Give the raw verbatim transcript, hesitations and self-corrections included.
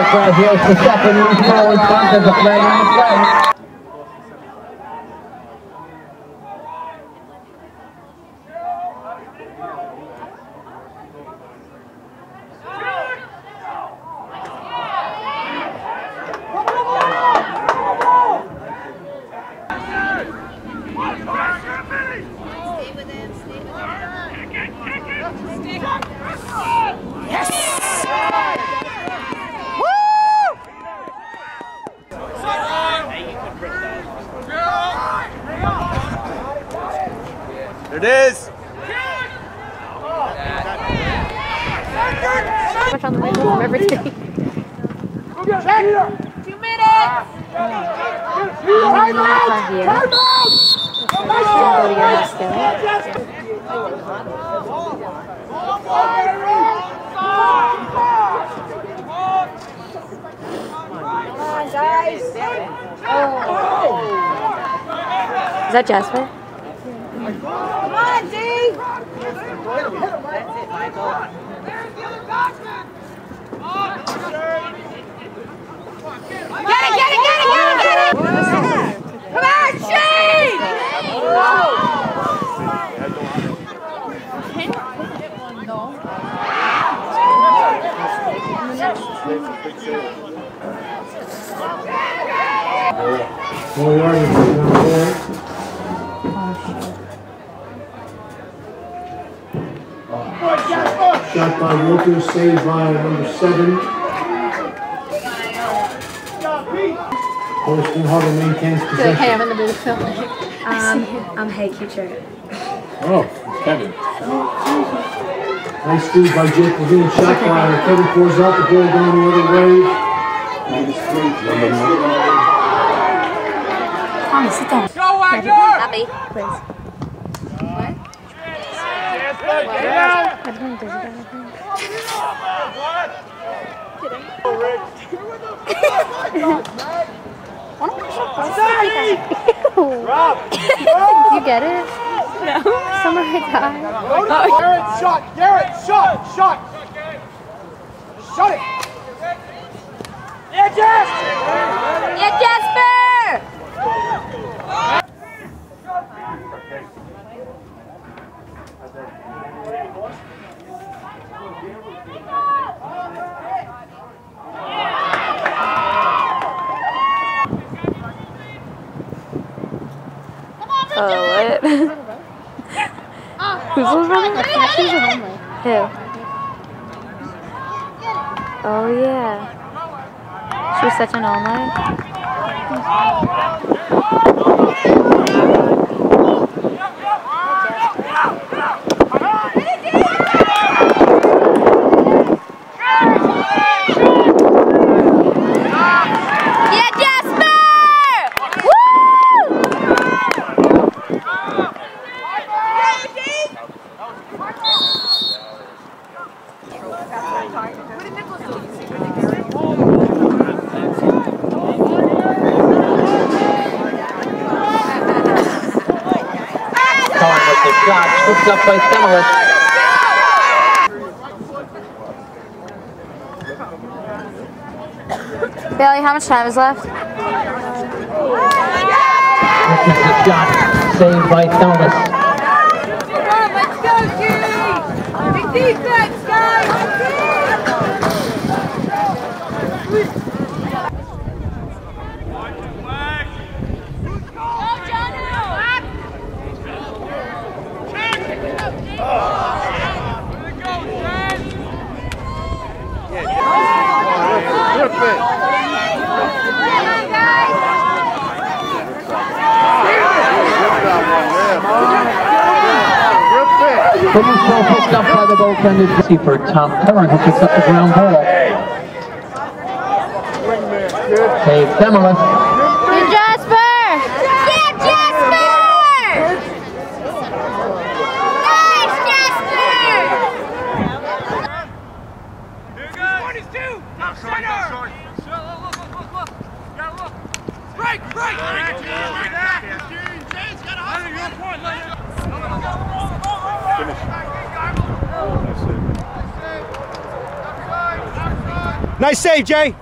Right, here's the second move forward. There's a flag on the play. There it is. Much on the way home every day. Two minutes. I'm not here. Go to your house together. Come on, guys. Oh. Is that Jasper? Come on, D. That's it, Michael. Get it, get it, get it, get it, get it! Come on, Shane! Boy, are you Shot by Walker, saved by number seven. Holston Huddle maintains possession. Hey, I'm in the booth filming. Um, I'm Hey Future. Oh, it's Kevin. Nice speed by Jake Levine. Shot by Kevin pours out the ball down the other way. Tommy, sit down. Go, Wagner! Abby. Please. What? I don't think there's a guy. Did you get it? No. Summer I died. Garrett, shot! Garrett, shot! Shot! Shot it! Yeah, Jasper! Yeah, Jasper! Oh, what? Who's was running? I thought she was a homely. Who? Oh, yeah. She was such an all-night. Shot scooped up by Semelis. Bailey, how much time is left? This is the shot saved by Semelis. Come on, let's go, Judy! Big defense, guys! Pretty well picked up by the goaltender. See for Tom Curran, who picks up the ground ball. Save Semelis. Yeah, Jasper! Yeah, Jasper! Nice, Jasper! twenty-two! Top center! Break! Break! James got a hustle! Nice save, Jay.